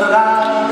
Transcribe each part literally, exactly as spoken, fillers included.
Amsterdam.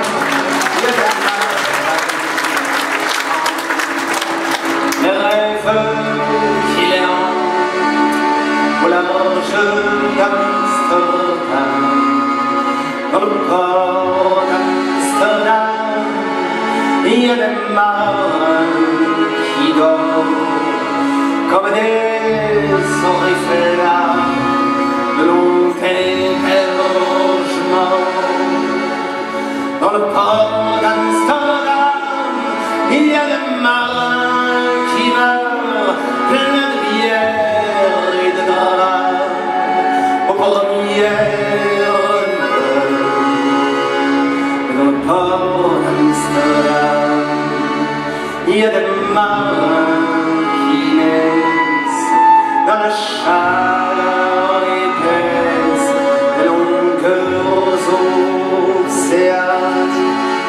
Les rêves qu'il est en au large d'Amsterdam, dans le port d'Amsterdam, il y a des marins qui dorment comme des orifères de longs hébergements. Dans le port d'Amsterdam, il y a des marins qui meurent pleins de bière et de draps aux premières heures. Mais dans le port d'Amsterdam, il y a des marins qui naissent dans la chaleur épaisse des longueurs océaniques.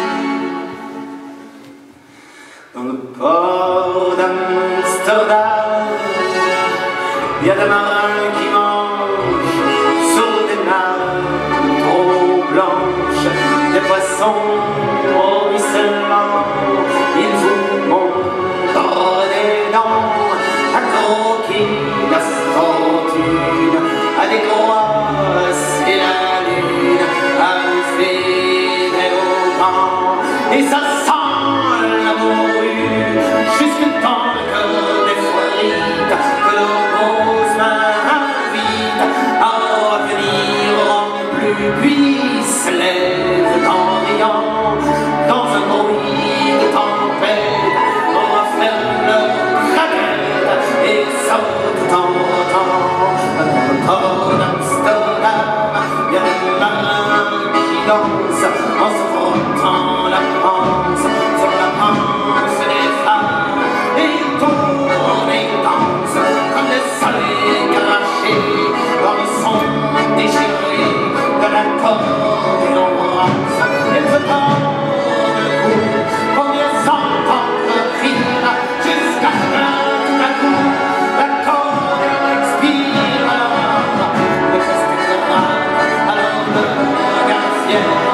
Dans le port d'Amsterdam, il y a des marins qui mangent sur des nappes trop blanches des poissons ruisselants. Ils vous montrent des dents à croquer la fortune, à des grosses et la lune, à bouffer des haubans. Et ça sent la morue jusque dans le cœur des foirites, que leurs grosses mains invitent à venir en plus, puis se lèvent en riant dans un bruit de tempête, referment leurs craquettes et sautent de temps en temps. Dans le port d'Amsterdam, il y a des marins qui dansent en se frottant la panse sur la panse des femmes, et ils tournent et dansent comme des soleils crachés dans le son déchiré de l'accordéon rance. Ils se tordent le cou pour mieux s'entendre rire, jusqu'à ce que tout à coup l'accordéon expire. Alors le geste est grave, alors le regard fier